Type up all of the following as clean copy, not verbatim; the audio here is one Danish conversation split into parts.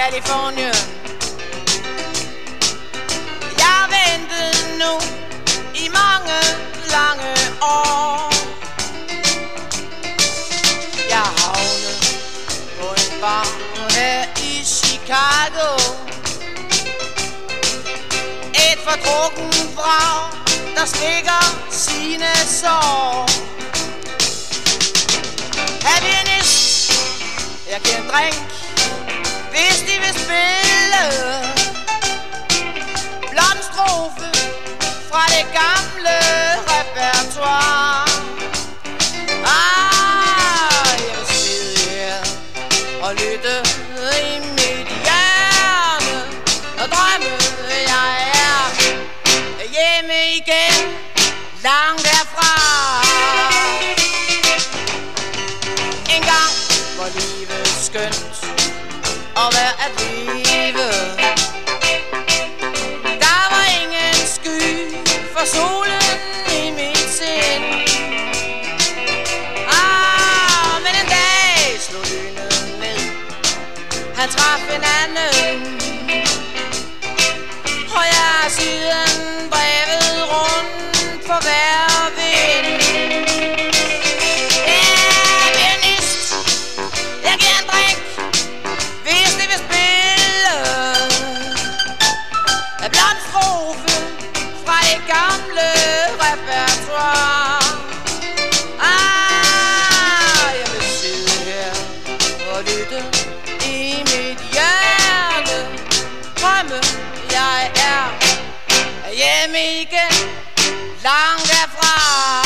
Californien. Jeg ventede nu i mange lange år. Jeg havnede på en bar her i Chicago. Et fordrukken vrag, der slikker sine sår. Happiness, jeg giver en drink, hvis de vil spille blomstrofe fra det gamle repertoire. Jeg vil sidde her og lytte i mit hjerte og drømme, jeg er hjemme igen, langt derfra. En gang var livet skønt og værd at leve. Der var ingen sky for solen i mit sind. Men en dag slog lynet ned. Han traf en anden, og jeg har siden brevet rundt for hver vind. Gamle repertoire. Jeg vil sidde her og lytte i mit hjerte, drømme, jeg er hjemme igen, langt derfra.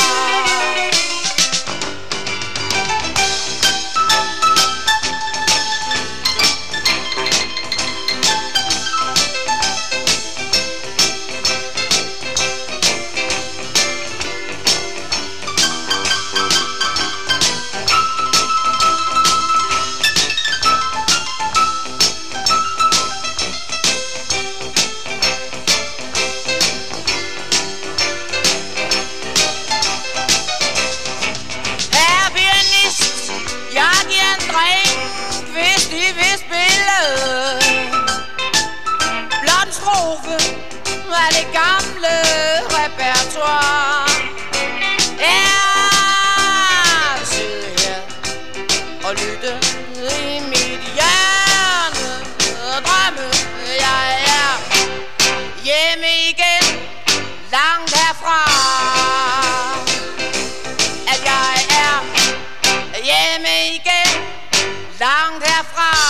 Jeg giver en drink, hvis de vil spille blot en strofe af det gamle repertoire. Jeg sidder her og lytter i mit hjerte og drømme, jeg er hjemme igen, langt herfra. At jeg er hjemme igen, langt herfra.